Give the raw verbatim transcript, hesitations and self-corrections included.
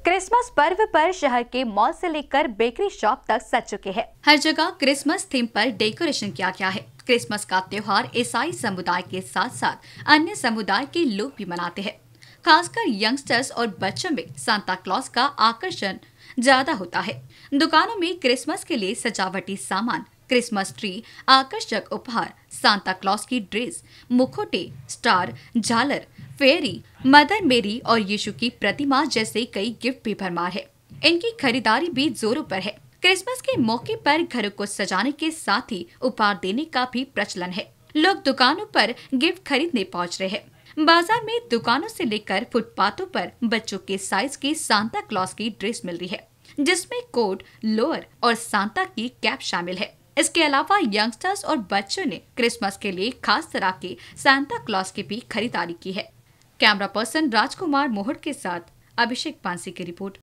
Christmas पर्व पर शहर के मॉल से लेकर बेकरी शॉप तक सज चुके हैं। हर जगह क्रिसमस थीम पर डेकोरेशन किया गया है। क्रिसमस का त्योहार ईसाई समुदाय के साथ साथ अन्य समुदाय के लोग भी मनाते हैं। खासकर यंगस्टर्स और बच्चों में सांता क्लॉज का आकर्षण ज्यादा होता है। दुकानों में क्रिसमस के लिए सजावटी सामान, क्रिसमस ट्री, आकर्षक उपहार, सांता क्लॉज की ड्रेस, मुखौटे, स्टार, झालर, फेरी, मदर मेरी और यीशु की प्रतिमा जैसे कई गिफ्ट भी भरमार है। इनकी खरीदारी भी जोरों पर है। क्रिसमस के मौके पर घरों को सजाने के साथ ही उपहार देने का भी प्रचलन है। लोग दुकानों पर गिफ्ट खरीदने पहुंच रहे हैं। बाजार में दुकानों से लेकर फुटपाथों पर बच्चों के साइज की सांता क्लॉज की ड्रेस मिल रही है, जिसमें कोट, लोअर और सांता की कैप शामिल है। इसके अलावा यंगस्टर्स और बच्चों ने क्रिसमस के लिए खास तरह के सांता क्लॉज की भी खरीदारी की है। कैमरा पर्सन राजकुमार मोहट के साथ अभिषेक पांसी की रिपोर्ट।